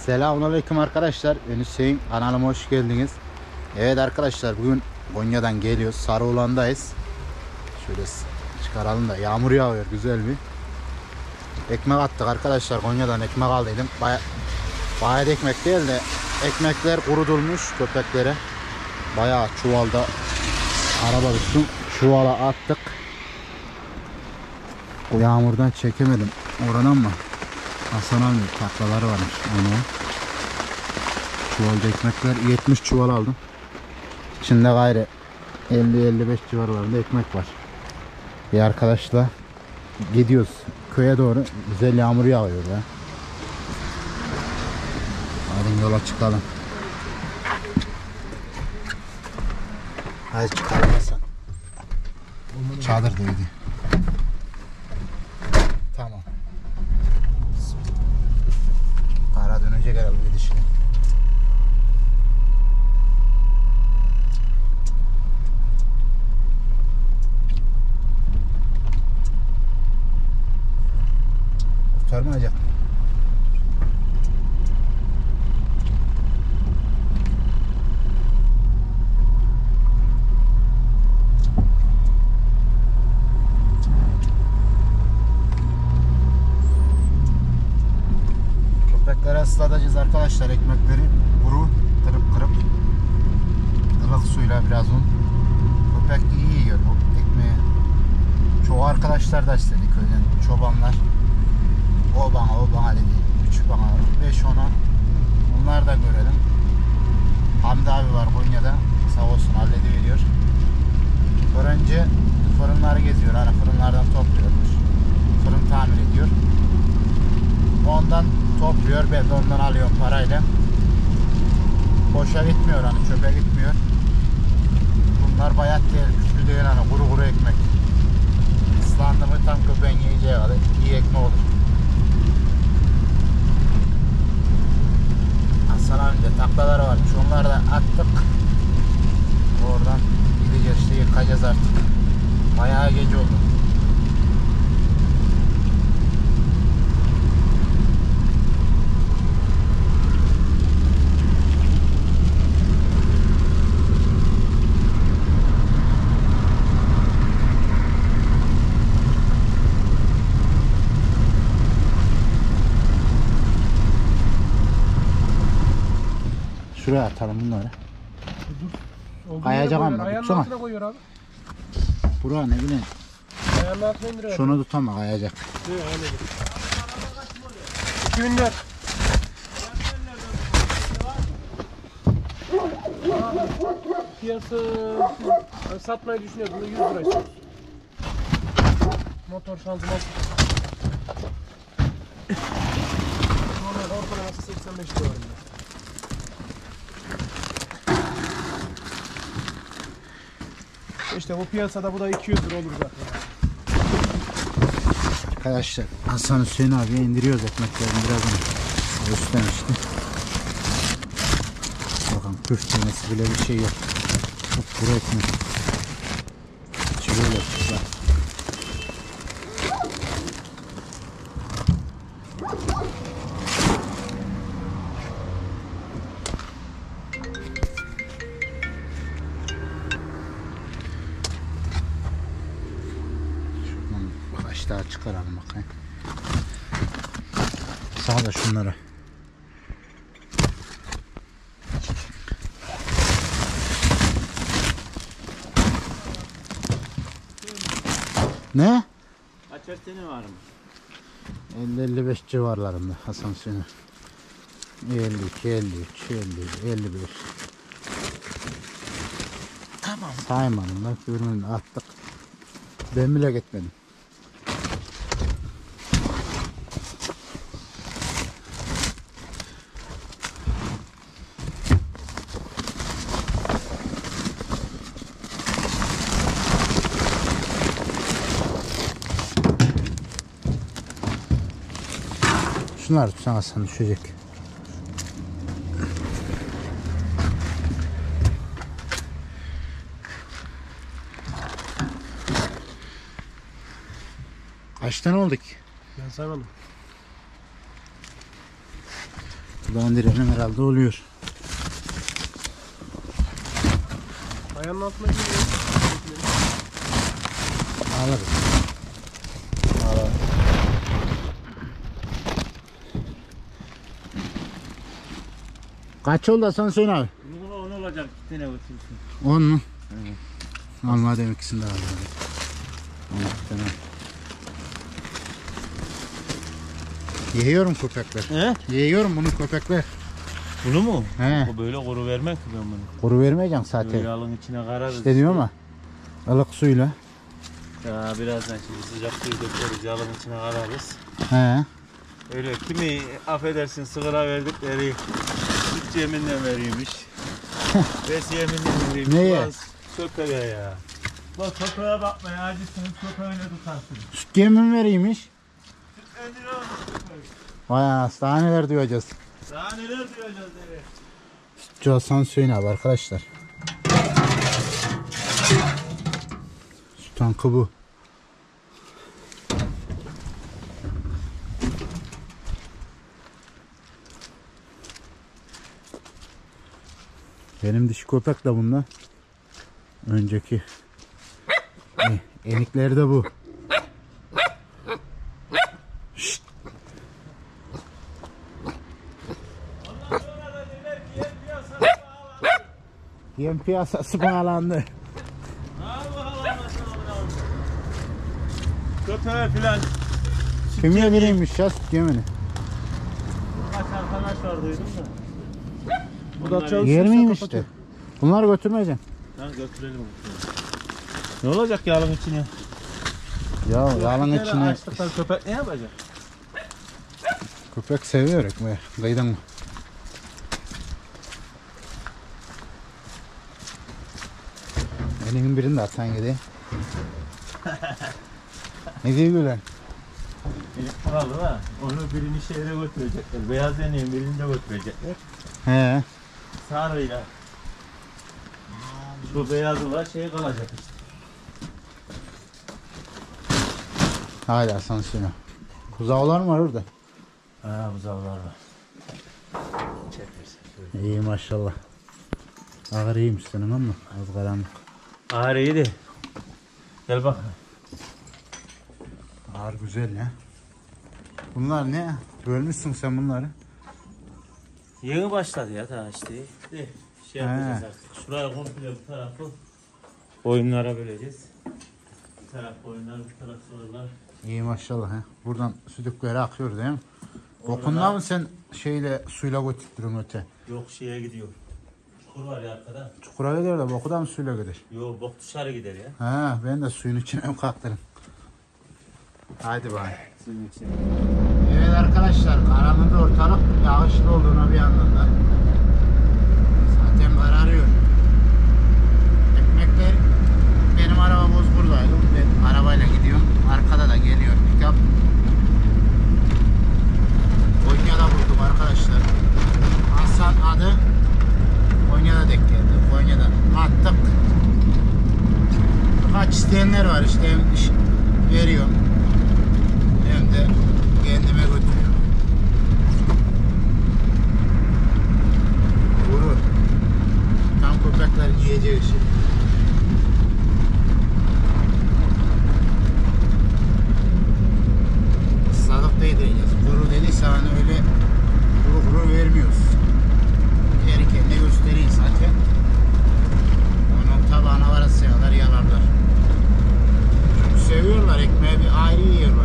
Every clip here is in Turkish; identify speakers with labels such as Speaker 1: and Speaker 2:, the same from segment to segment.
Speaker 1: Selamünaleyküm arkadaşlar. Ben Hüseyin. Kanalıma hoş geldiniz. Evet arkadaşlar, bugün Konya'dan geliyoruz. Sarıoğlan'dayız. Şöyle çıkaralım da, yağmur yağıyor, güzel bir. Ekmek attık arkadaşlar. Konya'dan ekmek aldıydım. Bayağı ekmek değil de ekmekler kurutulmuş köpeklere. Bayağı çuvalda, araba tuttum, çuvala attık. O yağmurdan çekemedim. Oradan mı? Hasan abi taklaları varmış. Onu. Çuvalda ekmekler 70 çuval aldım. İçinde gayrı 50-55 civarlarında ekmek var. Bir arkadaşla gidiyoruz köye doğru. Güzel yağmur yağıyor ya. Hadi yola çıkalım. Hadi çıkalım Hasan. Çadırdaydı. Tamam. Kara dönecek herhalde gidişine. Kurtarmayacak. Köpeklere ıslatacağız arkadaşlar ekmekleri. Kuru kırıp kırıp ılık suyla biraz un. Köpek iyi yiyor bu ekmeği. Çoğu arkadaşlar da istedi köyden, çobanlar. O bana dedi. 3 bana, 5 ona. Bunlar da görelim. Hamdi abi var Konya'da. Sağ olsun hallediyor. Önce fırınları geziyor. Hani fırınlardan topluyormuş. Fırın tamir ediyor. Ondan topluyor. Ben de ondan alıyorum parayla. Boşa gitmiyor, hani çöpe gitmiyor. Bunlar bayat değil, güçlü değil, hani kuru kuru ekmek. Islandı mı tam köpeğin yiyeceği kadar iyi ekmek olur. Hasan abimde taklaları varmış, onları da attık. Oradan gideceğiz, işte yıkacağız artık. Bayağı gece oldu. Şuraya atalım bunları. Kayacak ama.
Speaker 2: Ayağının
Speaker 1: Tutsana.
Speaker 2: altına koyuyor abi.
Speaker 1: Buraya ne bileyim.
Speaker 2: Ayağının altına indiriyor.
Speaker 1: Şunu tut ama kayacak.
Speaker 2: Değil mi? Öyle. 2004. Piyasa satmayı düşünüyoruz. Bunu 100 lira istiyoruz. Motor şanzıman. Normal ortalaması 85 civarında. İşte bu piyasada bu da 200 lira olur zaten.
Speaker 1: Arkadaşlar Hasan Hüseyin abiye indiriyoruz ekmeklerini birazdan. Göstermişti. Bakın püf tanesi bile bir şey yok. Çok kuru ekmek. Şöyle güzel. Kaç daha çıkaralım bakayım. Sağ da şunları. Ne?
Speaker 3: Kaç sene var mı?
Speaker 1: 50-55 civarlarında Hasan Hüseyin. 52, 53, 50, 55.
Speaker 3: Tamam.
Speaker 1: Saymadım bak, ürünü attık. Ben bile gitmedim. Şunlar tutsan Hasan düşecek. Kaç tane oldu ki?
Speaker 2: Ben saymadım.
Speaker 1: Şuradan direlim herhalde oluyor.
Speaker 2: Ayağının altına giriyor.
Speaker 1: Alırız. Kaç oldu Hasan Hüseyin abi?
Speaker 3: Bunu 10 olacak. 2 tane götürsün.
Speaker 1: 10 mu?
Speaker 3: Evet.
Speaker 1: Almadım ikisini de aldım. 12 tane. Yiyorum köpekler.
Speaker 3: He?
Speaker 1: Yiyorum bunu köpekler.
Speaker 3: Bunu mu?
Speaker 1: He.
Speaker 3: O böyle kuru vermem ki ben bunu.
Speaker 1: Kuru vermeyeceğim
Speaker 3: Böyle
Speaker 1: zaten.
Speaker 3: yağın içine kararız.
Speaker 1: İşte diyorum ama. Ilık suyla.
Speaker 3: Ya birazdan şimdi sıcak suyu dökeriz. Yağın içine kararız.
Speaker 1: He.
Speaker 3: Öyle kimi affedersin sigara verdikleri süt yeminden veriyormuş. Bes yeminden veriyormuş.
Speaker 1: Neye?
Speaker 3: Ulan köpeğe ya. Bak köpeğe bakma ya. Acısınız köpeğine tutarsın.
Speaker 1: Süt yemin veriymiş.
Speaker 3: Süt olmuş köpek.
Speaker 1: Vay anasını daha neler duyacağız.
Speaker 3: Daha neler duyacağız evet.
Speaker 1: Sütçü Hasan Hüseyin abi arkadaşlar. Süt tankı bu. Benim dişi köpek de bunda. Önceki enikleri de bu. Şşt. Yem piyasası bağlandı.
Speaker 3: Köpeğe filan
Speaker 1: Kim yedireymiş ya süt yemini?
Speaker 3: kaç arkadaş var duydum da.
Speaker 2: Bu da
Speaker 3: Onlar
Speaker 2: çalışıyor.
Speaker 1: Yer miyim işte? Bunları götürmeyeceğim.
Speaker 3: Ha götürelim. Ne olacak yağın içine?
Speaker 1: Ya yağın içine
Speaker 3: Açlıktan köpek ne yapacak?
Speaker 1: köpek seviyor ekmeği. Duydun mu? Elinin birini de atsan gidi. Ne diyor gülen?
Speaker 3: Elif paralı ha. Onu birini şehre götürecekler. Beyaz yeneğin birini de götürecekler.
Speaker 1: He.
Speaker 3: Sarıyla. Şu beyazı var şey kalacak işte.
Speaker 1: Haydi Hasan Hüseyin. Buzağlar mı var orada?
Speaker 3: Ha buzağlar var. Çekersin.
Speaker 1: İyi maşallah. Ağır iyiymiş senin ama az karanlık.
Speaker 3: Ağır iyiydi. Gel bak.
Speaker 1: Ağır güzel ya. Bunlar ne? Bölmüşsün sen bunları.
Speaker 3: Yeni başladı ya daha işte. De, şey
Speaker 1: He.
Speaker 3: yapacağız artık. Şuraya komple bu tarafı oyunlara böleceğiz. Bu taraf oyunlar, bu taraf sorular.
Speaker 1: İyi maşallah he. Buradan südükleri akıyor değil mi? Okunla mı sen şeyle suyla götürttürün öte?
Speaker 3: Yok şeye gidiyor. Çukur var ya arkada.
Speaker 1: Çukura gidiyor da boku da mı suyla gider?
Speaker 3: Yok bok dışarı gider ya.
Speaker 1: Ha, ben de suyun içine mi kalktırım? Haydi bay.
Speaker 3: Suyun içine.
Speaker 1: Evet arkadaşlar, karanlıkta ortalık yağışlı olduğuna bir yandan da zaten kararıyor. Ekmekler benim araba Bozbur'daydı. Ben arabayla gidiyorum. Arkada da geliyor pick-up. Konya'da buldum arkadaşlar. Hasan adı Konya'da denk geldi. Konya'da attık. Kaç isteyenler var işte, hem iş veriyorum hem de kendime götürüyorum. Vurur. Tam köpekler yiyeceği şey. Isladık da yedireceğiz. Kuru dediyse hani öyle kuru vermiyoruz. Geri kendine göstereyim zaten. Onun tabağına varasıya kadar yalarlar. Çünkü seviyorlar, ekmeği bir ayrı yiyorlar.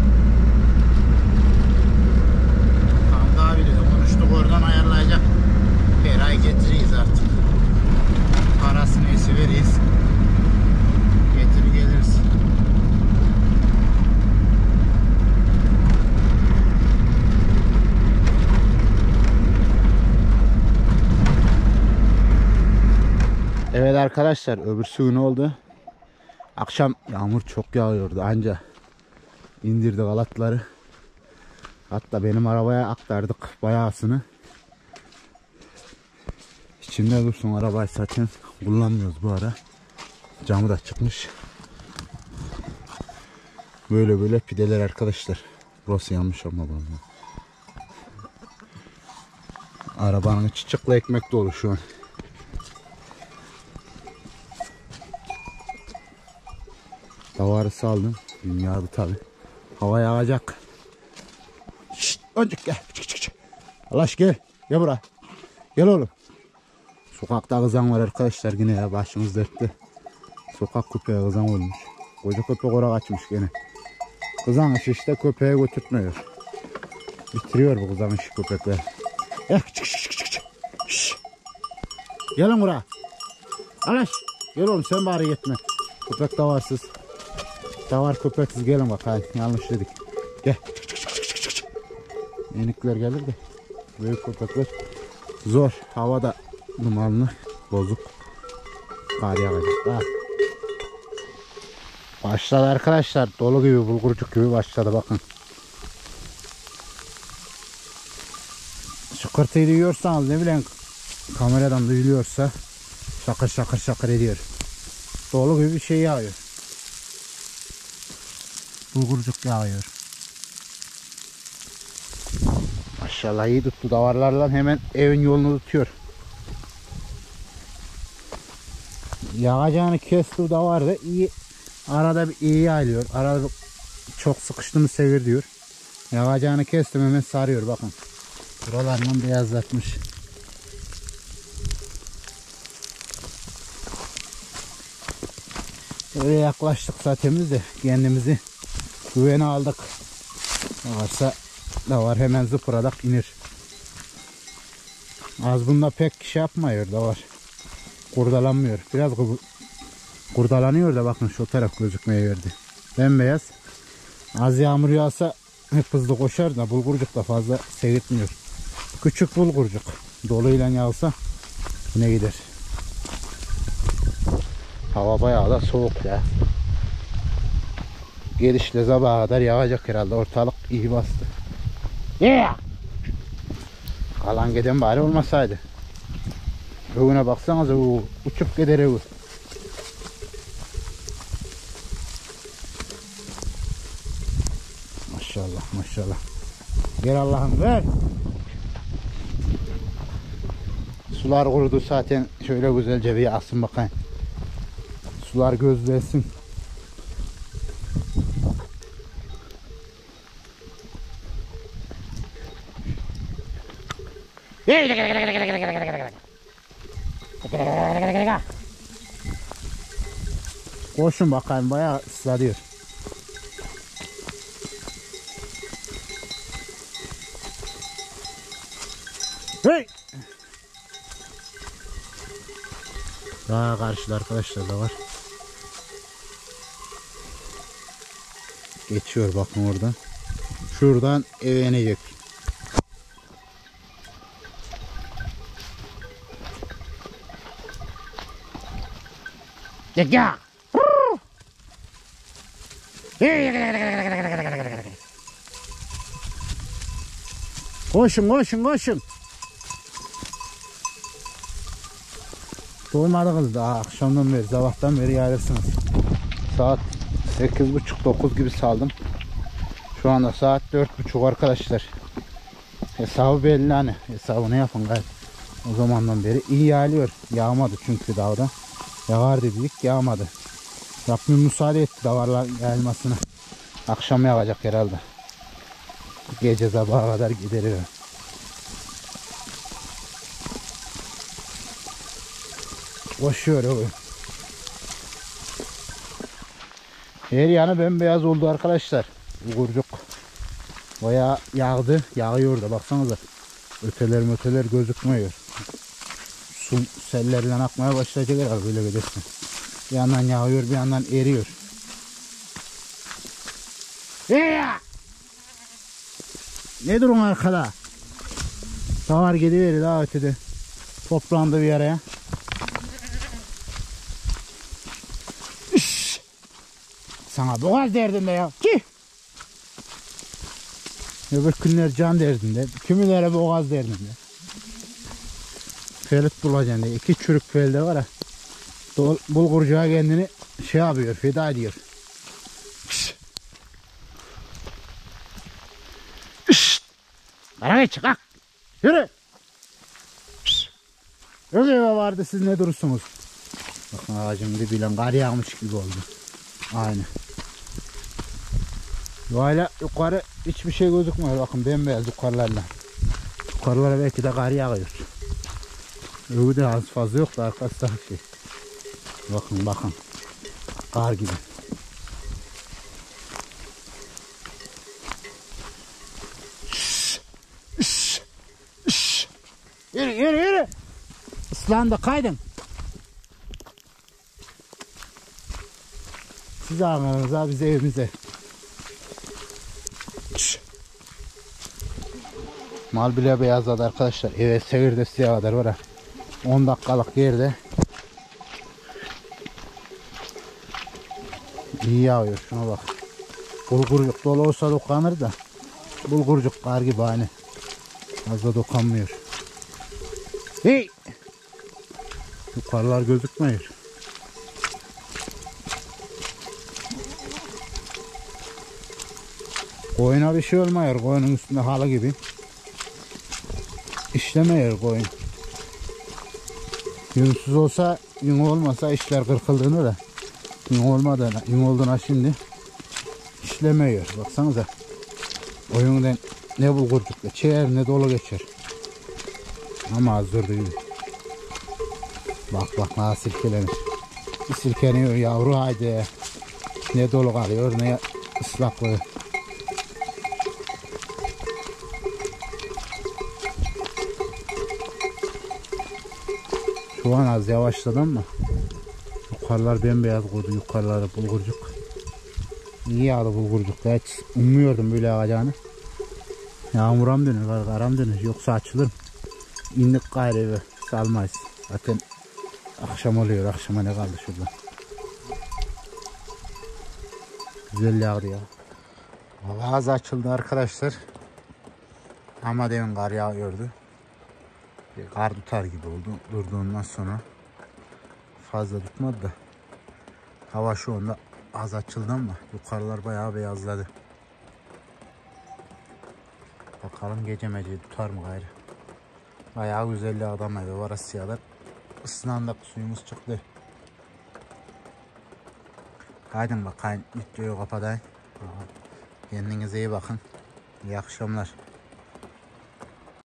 Speaker 1: Hamdi abiyle de konuştuk, oradan ayarlayacak. Her ay getiririz artık. Parası neyse veririz. Getirir geliriz. Evet arkadaşlar, öbürsü gün oldu. Akşam yağmur çok yağıyordu, anca indirdik halatları. Hatta benim arabaya aktardık bayağısını. İçinde dursun, arabayı zaten kullanmıyoruz bu ara. Camı da çıkmış. Böyle böyle pideler arkadaşlar. Burası yanmış ama bana. Arabanın içi çıkla ekmek dolu şu an. Davarı saldım. Dünya bu tabi. Hava yağacak. Şşt, öncük gel. Çık. Alaş gel. Gel buraya. Gel oğlum. Sokakta kızan var arkadaşlar yine ya, başımız dertte. Sokak köpeği kızan olmuş. Koca köpek oraya kaçmış gene. Kızan işi işte köpeğe götürtmüyor. Bitiriyor bu kızan işi köpekler. Çık. Şşş. Gelin buraya. Alaş. Gel oğlum sen bari gitme. Köpek davarsız. Davar köpeksiz gelin bakayım. Yanlış dedik. Gel. Çık. Yenikler gelir de. Büyük köpekler zor. Havada dumanlı, bozuk. Kar yağacak. Başladı arkadaşlar. Dolu gibi, bulgurcuk gibi başladı bakın. Şıkırtıyı duyuyorsanız, ne bileyim kameradan duyuluyorsa şakır ediyor. Dolu gibi bir şey yağıyor. Bulgurcuk yağıyor. Maşallah iyi tuttu, davarlarla hemen evin yolunu tutuyor. Yağacağını kesti davar da iyi. Arada bir iyi yayılıyor. Arada bir çok sıkıştı mı sevir diyor. Yağacağını kestim hemen sarıyor bakın. Buralarından beyazlatmış. Öyle yaklaştık zaten de kendimizi güvene aldık. Varsa da var hemen zıpıradak inir. Az bunda pek şey yapmıyor da var. Kurdalanmıyor. Biraz kurdalanıyor da bakın şu taraf gözükmeye verdi. Bembeyaz. Az yağmur yağsa hep hızlı koşar da bulgurcuk da fazla seyretmiyor. Küçük bulgurcuk. Doluyla yağsa yine gider. Hava bayağı da soğuk ya. Gelişle sabaha kadar yağacak herhalde. Ortalık iyi bastı. Kalan giden bari olmasaydı. Öğüne baksanıza, uçup gider öğü. Maşallah. Gel Allah'ım ver. Sular kurudu zaten, şöyle güzelce bir asın bakayım. Sular gözlesin. Koşun bakayım, bayağı ıslanıyor. Hey! Daha karşıda arkadaşlar da var. Geçiyor bakın oradan. Şuradan eve inecek. Ya. Koşun. Doymadınız daha akşamdan beri, sabahtan beri yayılırsınız. Saat 8.30-9 gibi saldım. Şu anda saat 4.30 arkadaşlar. Hesabı belli hani. Hesabını yapın gayet. O zamandan beri iyi yağıyor. Yağmadı çünkü dağda. Yağar dedik, yağmadı. Rabbim müsaade etti davarlar yayılmasına. Akşam yağacak herhalde. Gece sabaha kadar giderir. Koşuyor o. Her yanı bembeyaz oldu arkadaşlar. Bulgurcuk bayağı yağdı. Yağıyor da baksanıza. Öteler gözükmüyor. Su sellerinden akmaya başlayacak herhalde böyle gidersin. Bir yandan yağıyor, bir yandan eriyor. Ne durun arkada? Davar gidiverir daha ötede. Toplandı bir yere. Sana boğaz derdinde ya. Ki. Öbür günler can derdinde. Kimileri boğaz derdinde. Ferit bulacaksın diye. 2 çürük felde var ha. Bulgurcuğa kendini şey yapıyor, feda ediyor. Bana geç, kalk. Yürü. Öyle vardı, siz ne durursunuz? Bakın ağacın dibiyle kar yağmış gibi oldu. Aynı. Böyle yukarı hiçbir şey gözükmüyor. Bakın bembeyaz yukarılarla. Yukarılara belki de kar yağıyor. Öbür de az fazla yok da arkası da şey. Bakın bakın. Kar gibi. Yürü yürü yürü. Islandı, kaydın. Siz ağlarınıza, biz evimize. Mal bile beyazladı arkadaşlar. Evet, Sevir'de siyah kadar var ha. 10 dakikalık yerde. İyi yağıyor, şuna bak. Bulgurcuk dolu olsa dokanır da. Bulgurcuk kar gibi hani. Fazla dokanmıyor. Hey! Yukarılar gözükmüyor. Koyuna bir şey olmuyor. Koyunun üstünde halı gibi. İşlemiyor koyun. Yünsüz olsa, yün olmasa işler kırkıldığını da. Yün olmadığına, yün olduğuna şimdi işlemiyor. Baksanıza. Oyundan ne bulgurcukla çeğer ne dolu geçer. Ama az durdu gibi. Bak bak nasıl silkelenir. Bir silkeniyor yavru, haydi. Ne dolu kalıyor ne ıslaklığı. Şu an az yavaşladı ama yukarılar bembeyaz koydu, yukarıları bulgurcuk. İyi yağdı bulgurcuk. Hiç ummuyordum böyle yağacağını. Yağmuram dönür, karam dönür. Yoksa açılır. İndik gayrı eve salmayız. Zaten akşam oluyor. Akşama ne kaldı şurada. Güzel yağdı ya. Hava az açıldı arkadaşlar. Ama demin kar yağıyordu. Kar tutar gibi oldu. Durduğundan sonra fazla tutmadı da. Hava şu anda az açıldı ama yukarılar bayağı beyazladı. Bakalım gece mece tutar mı gayrı. Bayağı güzel yağdamaydı. Var siyahlar. Isınandık, suyumuz çıktı. Haydi bakayım, videoyu kapatayım. Kendinize iyi bakın. İyi akşamlar.